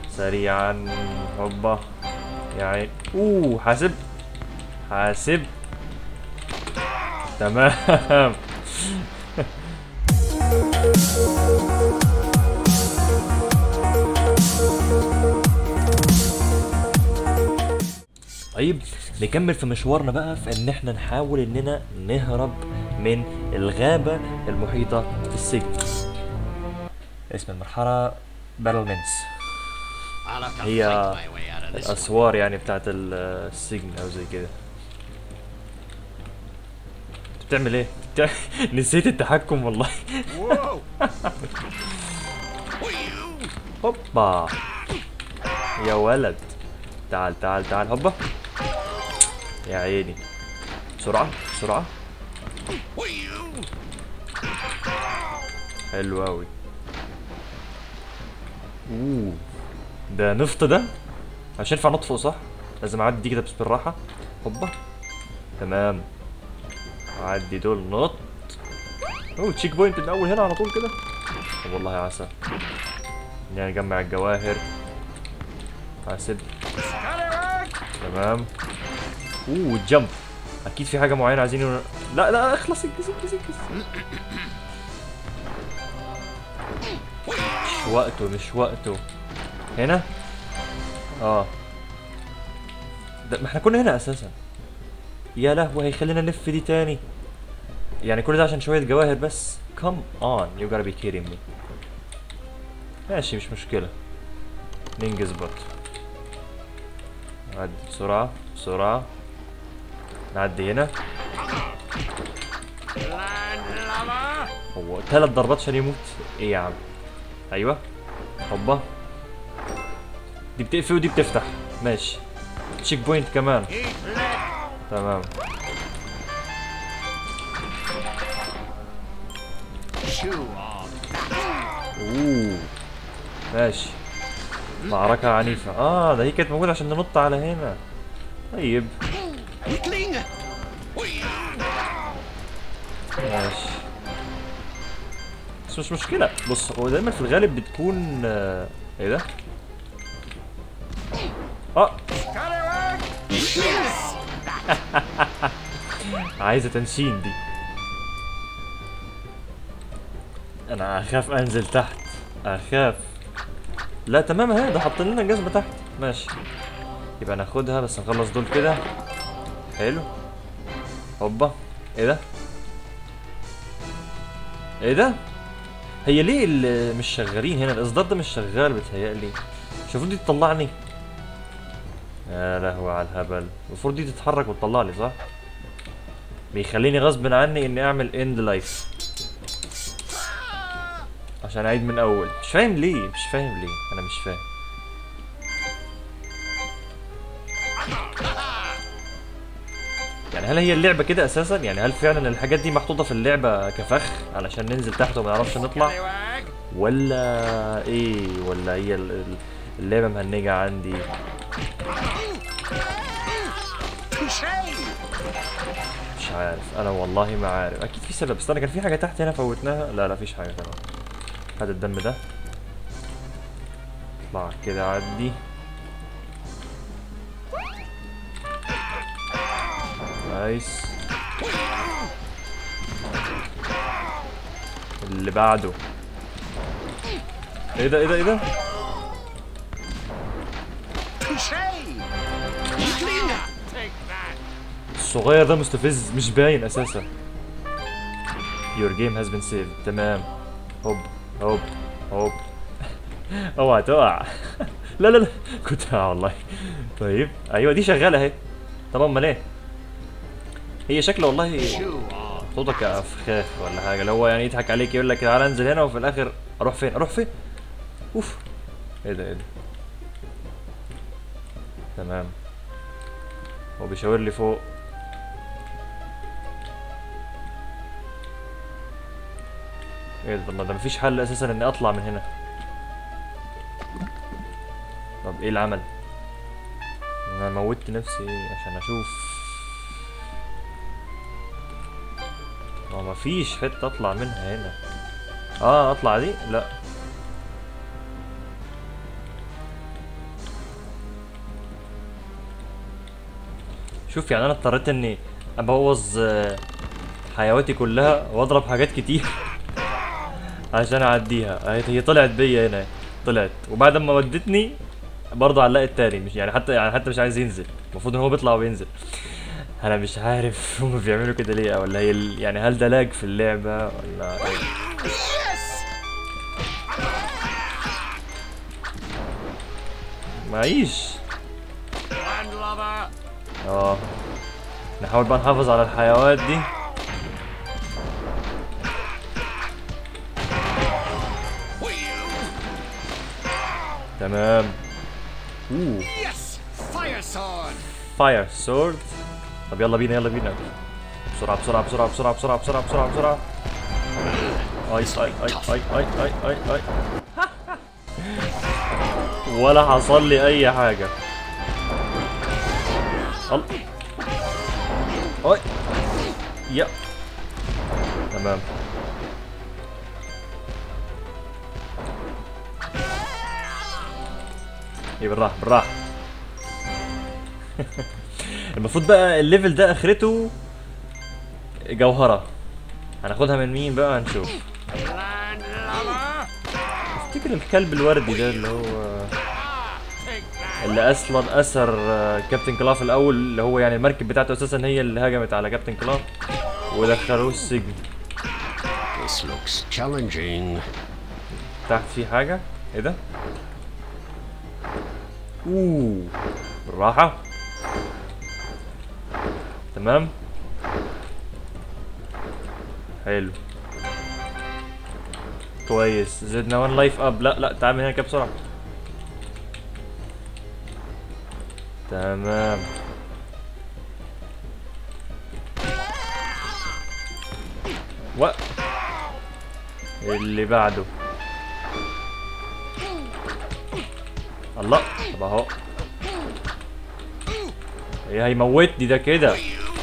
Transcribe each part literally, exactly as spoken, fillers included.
سريعا. هوبا يا عين. اوه حاسب حاسب. تمام. طيب نكمل في مشوارنا بقى في ان احنا نحاول اننا نهرب من الغابة المحيطة في السجن. اسم المرحلة باتلمنتس، هي الاسوار يعني بتاعت السجن او زي كده. بتعمل ايه؟ بتع... نسيت التحكم والله. هوبا يا ولد، تعال تعال تعال. هوبا يا عيني. بسرعة بسرعة. حلو اوي. اوه ده نفط ده، مش هينفع نطفئه صح؟ لازم اعدي كده بس بالراحة. هوبا تمام. اعدي دول نط. اوه تشيك بوينت من اول هنا على طول كده. طب والله عسى. يعني نجمع الجواهر. حاسب. تمام. اوه جمب. اكيد في حاجة معينة عايزين ين... لا لا اخلص انجز انجز انجز. مش وقته مش وقته. هنا؟ اه ده ما احنا كنا هنا اساسا. يا لهوي هيخلينا نلف دي تاني. يعني كل ده عشان شوية جواهر بس؟ come on you gotta be kidding me. ماشي مش مشكلة، ننجز برضه. نعدي بسرعة بسرعة. نعدي هنا. هو ثلاث ضربات عشان يموت؟ ايه يا عم؟ ايوه. هوبا دي بتقفل ودي بتفتح. ماشي. تشيك بوينت كمان. تمام. اوه ماشي. معركة عنيفة. اه ده هي كانت موجودة عشان ننط على هنا. طيب ماشي بس مش مشكلة. بص هو دايما في الغالب بتكون آه... ايه ده؟ اه عايزة تنشين دي. انا اخاف انزل تحت، اخاف. لا تمام اهي، ده حاطين لنا جزمة تحت. ماشي يبقى ناخدها بس نخلص دول كده. حلو. هوبا ايه ده؟ ايه ده؟ هي ليه اللي مش شغالين هنا؟ الاصدار ده مش شغال بتهيألي. مش المفروض دي تطلعني؟ يا لهوي على الهبل. المفروض دي تتحرك وتطلع لي صح؟ بيخليني غصب عني اني اعمل اند لايف عشان اعيد من اول. مش فاهم ليه مش فاهم ليه انا مش فاهم. يعني هل هي اللعبة كده اساسا؟ يعني هل فعلا الحاجات دي محطوطة في اللعبة كفخ علشان ننزل تحت وما نعرفش نطلع؟ ولا ايه؟ ولا هي اللعبة مهنجة عندي؟ مش عارف انا والله ما عارف. اكيد في سبب. استنى كان في حاجة تحت هنا فوتناها. لا لا فيش حاجة. تمام. هذا الدم ده. اطلع كده عدي. نايس. اللي بعده. ايه ده ايه ده ايه ده؟ الصغير ده مستفز مش باين اساسا. Your game has been saved. تمام. هوب هوب هوب. اوعى تقع. لا لا لا كنت هقع والله. طيب ايوه دي شغاله اهي. طب امال ايه؟ هي شكله والله محطوطه كفخاخ ولا حاجه، اللي هو يعني يضحك عليك يقول لك تعالى انزل هنا وفي الاخر اروح فين؟ اروح فين؟ اوف ايه ده ايه ده؟ تمام. هو بيشاور لي فوق. ايه ده؟ طب ما ده مفيش حل اساسا اني اطلع من هنا. طب ايه العمل؟ انا موتت نفسي عشان اشوف. ما مفيش حته اطلع منها هنا. اه اطلع دي؟ لا شوف يعني انا اضطريت اني ابوظ حيواتي كلها واضرب حاجات كتير عشان اعديها. هي طلعت بيا هنا، طلعت وبعد ما ودتني برضه علقت تاني. مش يعني حتى يعني حتى مش عايز ينزل، المفروض ان هو بيطلع وبينزل. انا مش عارف هم بيعملوا كده ليه، ولا هي ال... يعني هل ده لاج في اللعبه ولا ايه؟ معيش. اه نحاول بقى نحافظ على الحيوانات دي. تمام. اوه فاير سورد. طب يلا بينا يلا بينا بسرعة بسرعة بسرعة بسرعة بسرعة بسرعة بسرعة بسرعة. اي اي اي اي اي اي اي اي ولا حصل لي اي حاجة. الله. اي يا تمام. ايه بالراحة بالراحة. المفروض بقى الليفل ده اخرته جوهرة. هناخدها من مين بقى؟ هنشوف. افتكر الكلب الوردي ده اللي هو اللي اصلا اثر كابتن كلاف الاول، اللي هو يعني المركب بتاعته اساسا هي اللي هجمت على كابتن كلاف ودخلوه السجن. This looks challenging. تحت في حاجة؟ ايه ده؟ اوه بالراحة. تمام حلو كويس. زدنا وان لايف اب. لا لا تعال من هنا كده بسرعة. تمام. و اللي بعده. الله. طب اهو ايه هيموتني ده كده.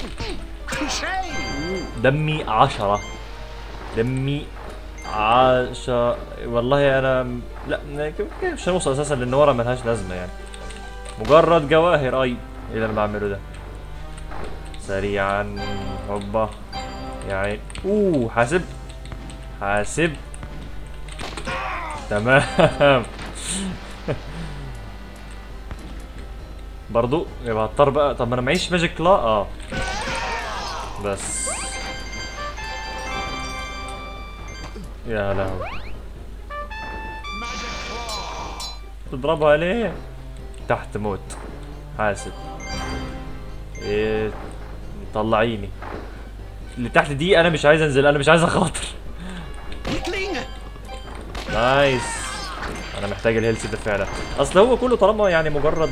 دمي عشرة. دمي عشرة والله. انا لا مش هنوصل اساسا لان ورا ملهاش لازمه يعني، مجرد جواهر. اي ايه اللي انا بعمله ده؟ سريعا هوبا يا عين. اوه حاسب حاسب. تمام. برضو يبقى هضطر بقى. طب ما انا معيش ماجيك لا. اه بس يا لهوي. تضربها ليه؟ تحت موت. حاسب. ايه طلعيني اللي تحت دي. انا مش عايز انزل، انا مش عايز اخاطر. نايس. انا محتاج الهيلث ده فعلا. اصل هو كله طالما يعني مجرد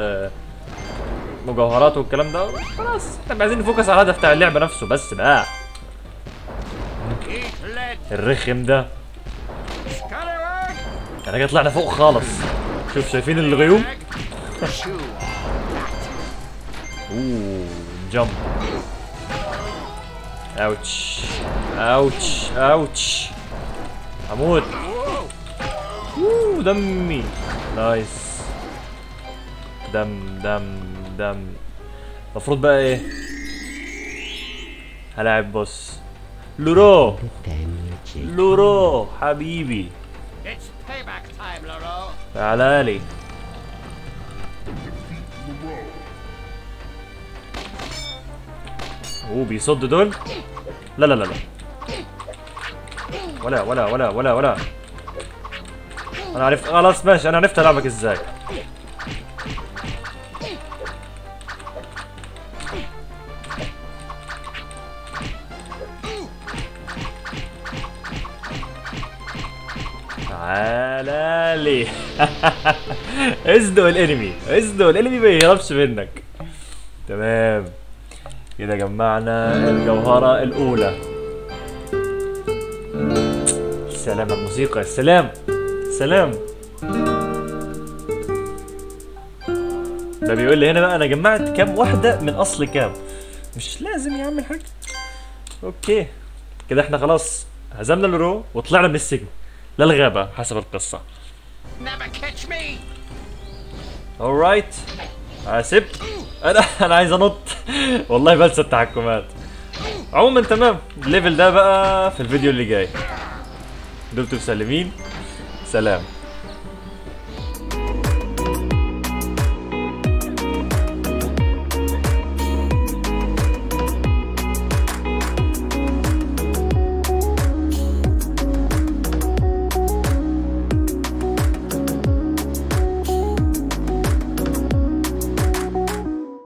مجوهرات والكلام ده خلاص. احنا عايزين نفوكس على الهدف بتاع اللعبه نفسه بس بقى. الرخم ده. احنا كده طلعنا فوق خالص. شوف شايفين الغيوم. اوه جمب. اوتش اوتش اوتش. هموت. اوه دمي. نايس. دم دم دم. المفروض بقى ايه؟ هلاعب بوس لورو. لورو حبيبي تعالالي. اوه بيصد دول. لا لا لا لا ولا ولا ولا ولا ولا. انا عرفت خلاص ماشي. انا عرفت العبك ازاي. تعالالي. اصدق الانمي اصدق الانمي ما يهربش منك. تمام كده جمعنا الجوهرة الأولى. سلام الموسيقى. السلام سلام. ده بيقول لي هنا بقى انا جمعت كام واحدة من اصل كام. مش لازم يعمل حاجة. اوكي كده احنا خلاص هزمنا لورو وطلعنا من السجن للغابة حسب القصة. alright حاسب. انا انا عايز انط. والله بنسى التحكمات. عموما تمام، الليفل ده بقى في الفيديو اللي جاي. دمتم سالمين، سلام.